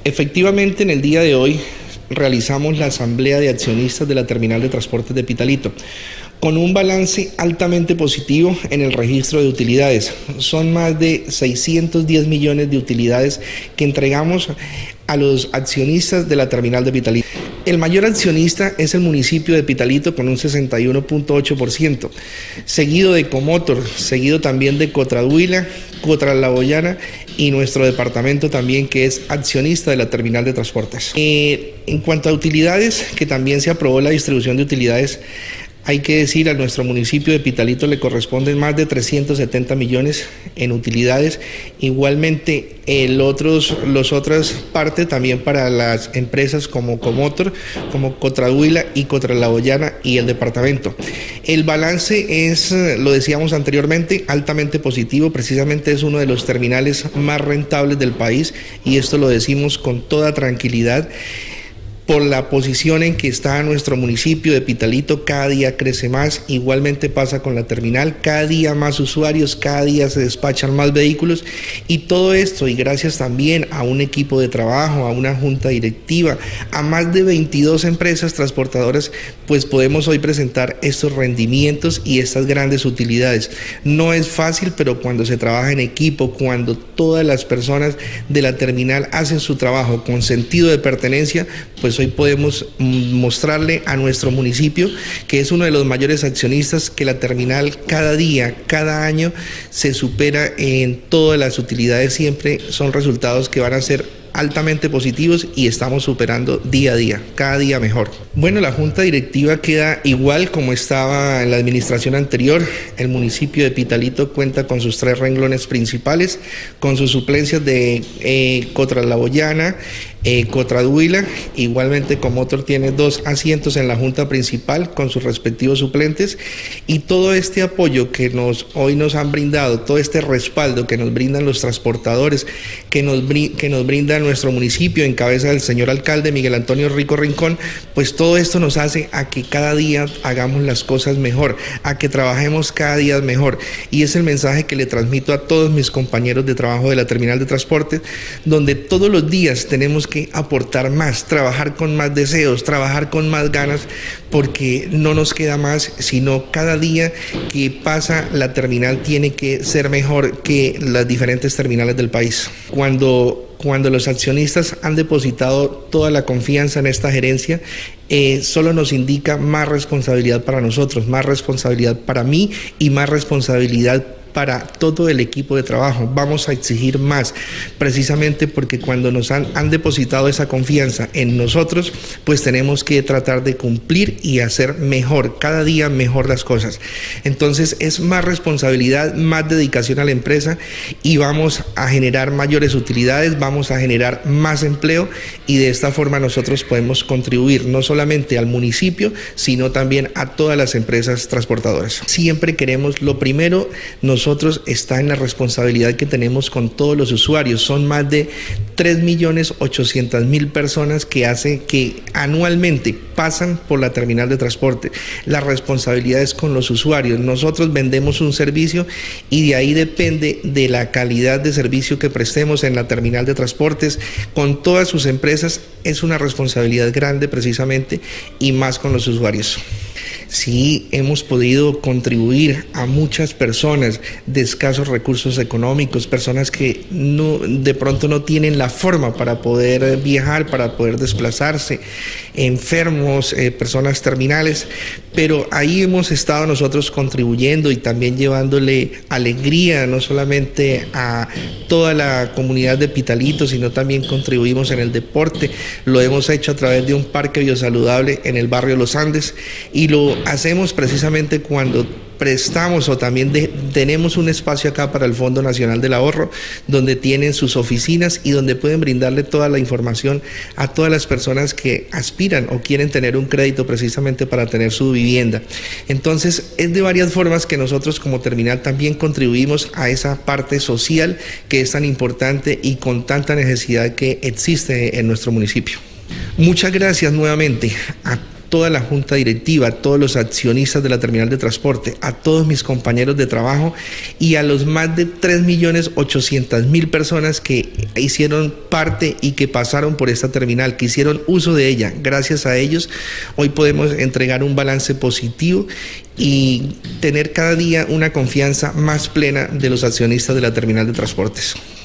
Efectivamente, en el día de hoy realizamos la asamblea de accionistas de la terminal de transportes de Pitalito, con un balance altamente positivo en el registro de utilidades. Son más de 610 millones de utilidades que entregamos a los accionistas de la terminal de Pitalito. El mayor accionista es el municipio de Pitalito con un 61.8%, seguido de Comotor, seguido también de Cotraduila, Cotralaboyana y nuestro departamento también, que es accionista de la terminal de transportes. En cuanto a utilidades, que también se aprobó la distribución de utilidades, hay que decir, a nuestro municipio de Pitalito le corresponden más de 370 millones en utilidades. Igualmente, los otras partes también para las empresas como Comotor, como Cotraduila y Cotralaboyana y el departamento. El balance es, lo decíamos anteriormente, altamente positivo. Precisamente es uno de los terminales más rentables del país, y esto lo decimos con toda tranquilidad, por la posición en que está nuestro municipio de Pitalito. Cada día crece más. Igualmente pasa con la terminal, cada día más usuarios, cada día se despachan más vehículos, y todo esto, y gracias también a un equipo de trabajo, a una junta directiva, a más de 22 empresas transportadoras, pues podemos hoy presentar estos rendimientos y estas grandes utilidades. No es fácil, pero cuando se trabaja en equipo, cuando todas las personas de la terminal hacen su trabajo con sentido de pertenencia, pues hoy podemos mostrarle a nuestro municipio, que es uno de los mayores accionistas, que la terminal cada día, cada año se supera en todas las utilidades. Siempre son resultados que van a ser altamente positivos y estamos superando día a día, cada día mejor. Bueno, la junta directiva queda igual como estaba en la administración anterior. El municipio de Pitalito cuenta con sus 3 renglones principales, con sus suplencias de Cotralaboyana, Cotraduila. Igualmente Comotor tiene 2 asientos en la junta principal con sus respectivos suplentes, y todo este apoyo que hoy nos han brindado, todo este respaldo que nos brindan los transportadores, que nos brinda nuestro municipio en cabeza del señor alcalde Miguel Antonio Rico Rincón, pues todo esto nos hace a que cada día hagamos las cosas mejor, a que trabajemos cada día mejor, y es el mensaje que le transmito a todos mis compañeros de trabajo de la terminal de transporte, donde todos los días tenemos que aportar más, trabajar con más deseos, trabajar con más ganas, porque no nos queda más, sino cada día que pasa la terminal tiene que ser mejor que las diferentes terminales del país. Cuando los accionistas han depositado toda la confianza en esta gerencia, solo nos indica más responsabilidad para nosotros, más responsabilidad para mí y más responsabilidad para todo el equipo de trabajo. Vamos a exigir más, precisamente porque cuando nos han depositado esa confianza en nosotros, pues tenemos que tratar de cumplir y hacer mejor, cada día mejor las cosas. Entonces es más responsabilidad, más dedicación a la empresa, y vamos a generar mayores utilidades, vamos a generar más empleo, y de esta forma nosotros podemos contribuir no solamente al municipio, sino también a todas las empresas transportadoras. Siempre queremos, lo primero, nosotros está en la responsabilidad que tenemos con todos los usuarios. Son más de 3.800.000 personas que anualmente pasan por la terminal de transporte. La responsabilidad es con los usuarios. Nosotros vendemos un servicio, y de ahí depende de la calidad de servicio que prestemos en la terminal de transportes con todas sus empresas. Es una responsabilidad grande, precisamente, y más con los usuarios. Sí, hemos podido contribuir a muchas personas de escasos recursos económicos, personas que de pronto no tienen la forma para poder viajar, para poder desplazarse, enfermos, personas terminales, pero ahí hemos estado nosotros contribuyendo y también llevándole alegría no solamente a toda la comunidad de Pitalito, sino también contribuimos en el deporte. Lo hemos hecho a través de un parque biosaludable en el barrio Los Andes, y lo hacemos precisamente cuando prestamos o también tenemos un espacio acá para el Fondo Nacional del Ahorro, donde tienen sus oficinas y donde pueden brindarle toda la información a todas las personas que aspiran o quieren tener un crédito precisamente para tener su vivienda. Entonces es de varias formas que nosotros como terminal también contribuimos a esa parte social que es tan importante y con tanta necesidad que existe en nuestro municipio. Muchas gracias nuevamente a toda la junta directiva, a todos los accionistas de la terminal de transporte, a todos mis compañeros de trabajo y a los más de 3.800.000 personas que hicieron parte y que pasaron por esta terminal, que hicieron uso de ella. Gracias a ellos, hoy podemos entregar un balance positivo y tener cada día una confianza más plena de los accionistas de la terminal de transportes.